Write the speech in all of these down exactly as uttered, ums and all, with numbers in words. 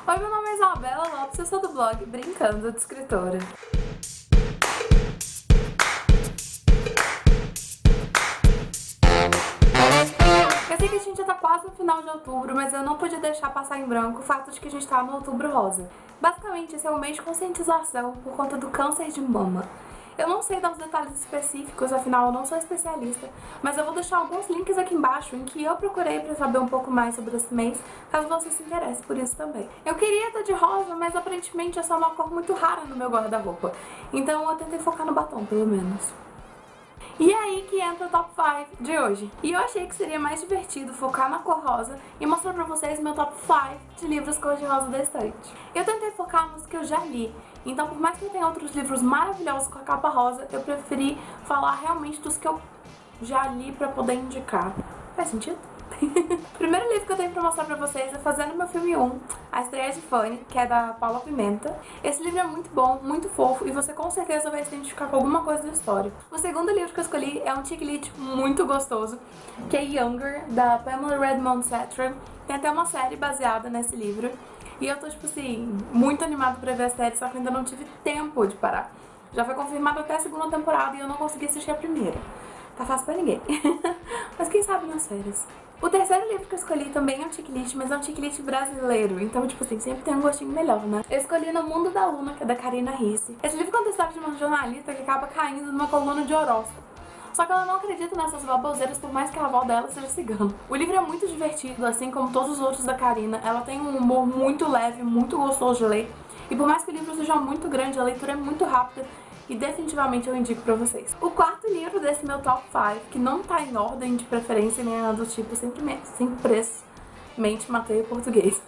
Oi, meu nome é Isabela Lopes, eu sou do blog Brincando de Escritora. Eu sei que a gente já tá quase no final de outubro, mas eu não podia deixar passar em branco o fato de que a gente tá no Outubro Rosa. Basicamente, esse é um mês de conscientização por conta do câncer de mama. Eu não sei dar os detalhes específicos, afinal eu não sou especialista, mas eu vou deixar alguns links aqui embaixo em que eu procurei pra saber um pouco mais sobre esse mês, caso você se interesse por isso também. Eu queria estar de rosa, mas aparentemente essa é uma cor muito rara no meu guarda-roupa, então eu tentei focar no batom, pelo menos. E é aí que entra o top cinco de hoje. E eu achei que seria mais divertido focar na cor rosa e mostrar pra vocês meu top cinco de livros cor de rosa da estante. Eu tentei focar nos que eu já li, então por mais que eu tenha outros livros maravilhosos com a capa rosa, eu preferi falar realmente dos que eu já li pra poder indicar. Faz sentido? O primeiro livro que eu tenho pra mostrar pra vocês é Fazendo Meu Filme um, A Estreia de Fanny, que é da Paula Pimenta. Esse livro é muito bom, muito fofo, e você com certeza vai se identificar com alguma coisa da história. O segundo livro que eu escolhi é um chick lit muito gostoso, que é Younger, da Pamela Redmond Cetran. Tem até uma série baseada nesse livro. E eu tô, tipo assim, muito animada pra ver a série, só que ainda não tive tempo de parar. Já foi confirmado até a segunda temporada e eu não consegui assistir a primeira. Tá fácil pra ninguém. Mas quem sabe nas férias. O terceiro livro que eu escolhi também é um chick lit, mas é um chick lit brasileiro. Então, tipo assim, sempre tem um gostinho melhor, né? Eu escolhi No Mundo da Luna, que é da Karina Risse. Esse livro conta a história de uma jornalista que acaba caindo numa coluna de horóscopo. Só que ela não acredita nessas baboseiras, por mais que a avó dela seja cigana. O livro é muito divertido, assim como todos os outros da Karina. Ela tem um humor muito leve, muito gostoso de ler. E por mais que o livro seja muito grande, a leitura é muito rápida. E definitivamente eu indico pra vocês. O quarto livro desse meu top cinco, que não tá em ordem de preferência nem nada do tipo, simplesmente, simplesmente matei o português.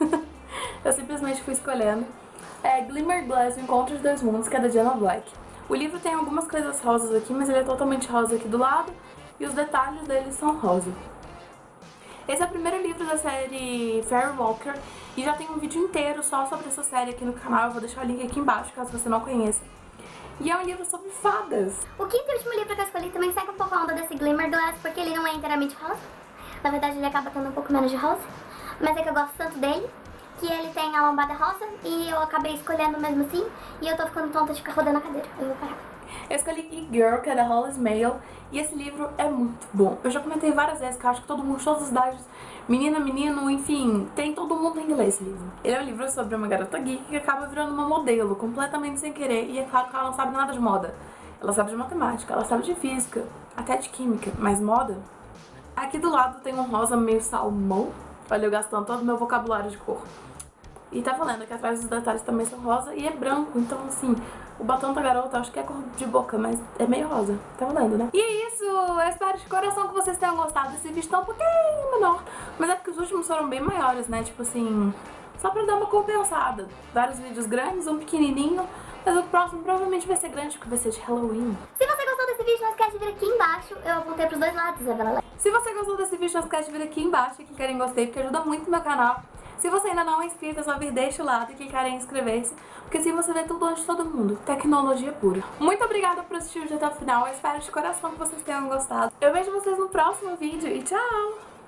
Eu simplesmente fui escolhendo. É Glimmer Glass, O Encontro de Dois Mundos, que é da Jenna Black. O livro tem algumas coisas rosas aqui, mas ele é totalmente rosa aqui do lado, e os detalhes dele são rosa. Esse é o primeiro livro da série Fairy Walker, e já tem um vídeo inteiro só sobre essa série aqui no canal. Eu vou deixar o link aqui embaixo, caso você não conheça. E é um livro sobre fadas. O quinto e último livro que eu escolhi também segue um pouco a onda desse Glimmer Glass, porque ele não é inteiramente rosa. Na verdade, ele acaba tendo um pouco menos de rosa. Mas é que eu gosto tanto dele, que ele tem a lombada rosa, e eu acabei escolhendo mesmo assim, e eu tô ficando tonta de ficar rodando a cadeira. Eu vou parar. Eu escolhi E-Girl, que é da Hollis Mail, e esse livro é muito bom. Eu já comentei várias vezes que eu acho que todo mundo, todas as idades, menina, menino, enfim, tem todo mundo tem que ler esse livro. Ele é um livro sobre uma garota geek que acaba virando uma modelo, completamente sem querer, e é claro que ela não sabe nada de moda. Ela sabe de matemática, ela sabe de física, até de química, mas moda? Aqui do lado tem um rosa meio salmão, olha eu gastando todo o meu vocabulário de cor. E tá valendo que atrás dos detalhes também são rosa e é branco, então assim, o batom da garota acho que é cor de boca, mas é meio rosa, tá valendo, né? E é isso, eu espero de coração que vocês tenham gostado desse vídeo tão um pouquinho menor, mas é porque os últimos foram bem maiores, né, tipo assim, só pra dar uma compensada. Vários vídeos grandes, um pequenininho, mas o próximo provavelmente vai ser grande, porque vai ser de Halloween. Se você gostou desse vídeo, não esquece de vir aqui embaixo, eu apontei pros dois lados, Isabela. Se você gostou desse vídeo, não esquece de vir aqui embaixo e clicar em gostei, porque ajuda muito no meu canal. Se você ainda não é inscrito, é só vir deste lado e clicar em inscrever-se, porque assim você vê tudo antes de todo mundo. Tecnologia pura. Muito obrigada por assistir o vídeo até o final. Eu espero de coração que vocês tenham gostado. Eu vejo vocês no próximo vídeo e tchau!